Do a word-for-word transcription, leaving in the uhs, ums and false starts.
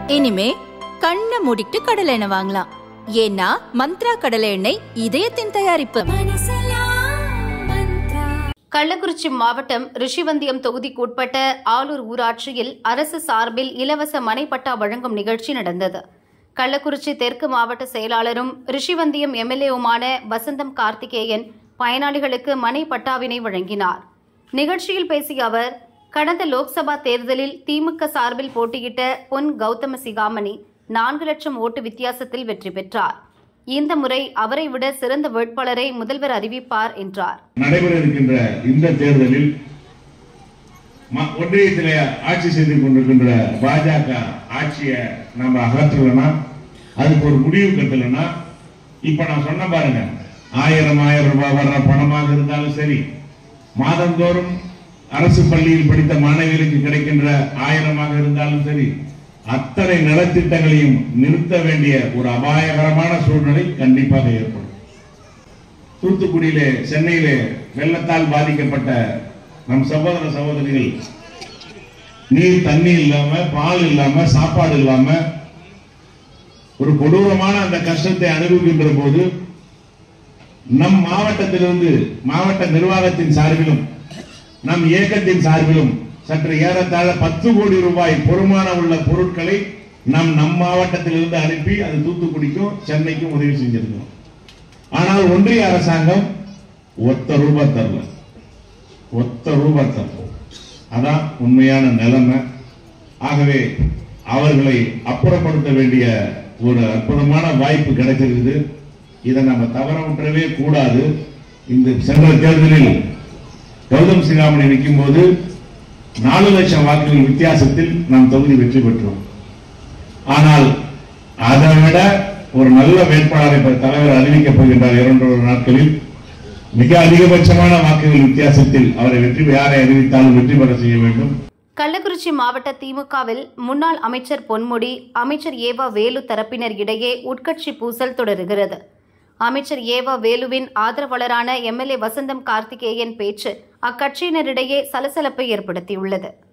இனிமே கண்ணை மூடிட்டு கடலை எண்ணெய் வாங்கலாம். ஏன்னா மந்த்ரா கடலை எண்ணெய் இதயத்தின் தயாரிப்பு. கள்ளக்குறிச்சி மாவட்டம் ரிஷிவந்தியம் தொகுதிக்கு உட்பட்ட ஆலூர் ஊராட்சியில் அரசு சார்பில் இலவச மனைப்பட்டா வழங்கும் நிகழ்ச்சி நடந்தது. கள்ளக்குறிச்சி தெற்கு மாவட்ட செயலாளரும் ரிஷிவந்தியம் எம்எல்ஏவுமான வசந்தம் கார்த்திகேயன் பயனாளிகளுக்கு மனை பட்டாவினை வழங்கினார். நிகழ்ச்சியில் பேசிய அவர், கடந்த லோக்சபா தேர்தலில் திமுக சார்பில் போட்டியிட்ட பொன் கௌதம சிகாமணி நான்கு லட்சம் ஓட்டு வித்தியாசத்தில் வெற்றி பெற்றார். இந்த முறை அவரை விட சிறந்த வேட்பாளரை முதல்வர் அறிவிப்பார் என்றார். நடைபெற இருக்கின்ற இந்த தேர்தலில் ஒன்றியத்திலே ஆட்சி செய்து கொண்டிருக்கின்ற பாஜக ஆட்சியை நம்ம அகற்றலனா, அதுக்கு ஒரு முடிவு கட்டலனா, இப்ப நான் சொன்ன பாருங்க, ஆயிரம் ஆயிரம் ரூபாய் வர்ற பணமாக இருந்தாலும் சரி, மாதந்தோறும் அரசு பள்ளியில் படித்த மாணவிகளுக்கு கிடைக்கின்ற ஆயிரமாக இருந்தாலும் சரி, அத்தனை நலத்திட்டங்களையும் நிறுத்த வேண்டிய ஒரு அபாயகரமான சூழ்நிலை கண்டிப்பாக ஏற்படும். தூத்துக்குடியிலே, சென்னையிலே வெள்ளத்தால் பாதிக்கப்பட்ட நம் சகோதர சகோதரிகள் நீர் தண்ணி இல்லாம, பால் இல்லாம, சாப்பாடு இல்லாம ஒரு கொடூரமான அந்த கஷ்டத்தை அனுபவிக்கின்ற போது நம் மாவட்டத்திலிருந்து, மாவட்ட நிர்வாகத்தின் சார்பிலும் நம் இயக்கத்தின் சார்பிலும் சற்று ஏறத்தாழ பத்து கோடி ரூபாய் பொறுமானம் உள்ள பொருட்களை நம் நம் மாவட்டத்திலிருந்து அனுப்பி அது தூத்துக்குடிக்கும் சென்னைக்கும் உதவி செஞ்சிருக்கோம். ஆனால் ஒன்றிய அரசாங்கம் ஒத்த ரூபாய் தரல, ஒத்த ரூபாய் தரல. அதான் உண்மையான நிலைமை. ஆகவே அவர்களை அப்புறப்படுத்த வேண்டிய ஒரு அற்புதமான வாய்ப்பு கிடைச்சிருக்குது. இதை நம்ம தவற விட்டுறவே கூடாது. இந்த சென்ற தேர்தலில் கௌதம் சிகாமணி நிற்கும் போது நாலு லட்சம் வாக்குகள் வித்தியாசத்தில் நாம் தொகுதி வெற்றி பெற்றோம். ஆனால் அதை விட ஒரு நல்ல வேட்பாளரை தலைவர் அறிவிக்கப் போகின்றார். இரண்டு நாட்களில் மிக அதிகபட்சமான வாக்குகள் வித்தியாசத்தில் அவரை வெற்றி யாரை அறிவித்தாலும் வெற்றி பெற செய்ய வேண்டும். கள்ளக்குறிச்சி மாவட்ட திமுகவில் முன்னாள் அமைச்சர் பொன்முடி, அமைச்சர் ஏவா வேலு தரப்பினர் இடையே உட்கட்சி பூசல் தொடருகிறது. அமைச்சர் ஏவா வேலுவின் ஆதரவாளரான எம்எல்ஏ வசந்தம் கார்த்திகேயன் பேச்சு அக்கட்சியினரிடையே சலசலப்பை ஏற்படுத்தியுள்ளது.